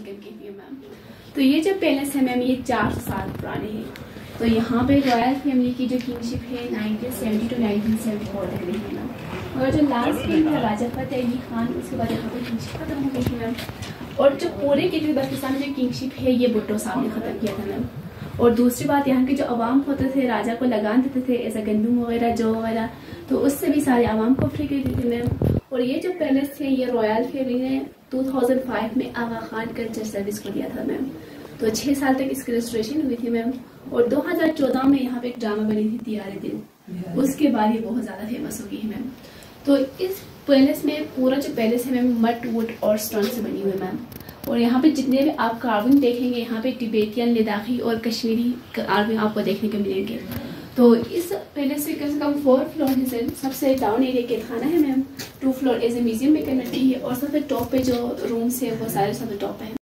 Welcome कीजिए ma'am. तो ये जो पैलेस है मैम ये 400 साल पुराने हैं। तो यहाँ पे रॉयल फैमिली की जो किंगशिप है 1970 to 1974 तक रही है मैम। और जो लास्ट किंग था राजा फतेह अली खान, उसके बाद यहाँ पे किंगशिप खत्म हो गई थी मैम। और जो पूरे के बल्किस्तान में जो किंगशिप है ये भुट्टो साहब ने खत्म किया था मैम। और दूसरी बात, यहाँ के जो अवाम होते थे राजा को लगान देते थे ऐसा गंदम वगैरह जौ वगैरह, तो उससे भी सारे अवाम को फ्री कर देते थे मैम। और ये जो पैलेस है ये रॉयल फैमिली ने 2005 में आगा खान कल्चर सर्विस को दिया था मैम। तो 6 साल तक इसकी रेस्टोरेशन हुई थी मैम। और 2014 में यहाँ पे एक ड्रामा बनी थी तियारे दिल, उसके बाद ये बहुत ज्यादा फेमस हो गई है मैम। तो इस पैलेस में पूरा जो पैलेस है मैम मड वुड और स्टोन से बनी हुई है मैम। और यहाँ पे जितने भी आप कार्विंग देखेंगे यहाँ पे तिब्बतियन, लद्दाखी और कश्मीरी कार्विंग आपको देखने को मिलेंगे। तो इस पैलेस में कम से कम 4 फ्लोर है। सबसे डाउन एरिया के खाना है ma'am, 2 floor as a museum में कन्वर्ट की है और सबसे टॉप पे जो रूम्स है वो सारे सबसे टॉप पे है।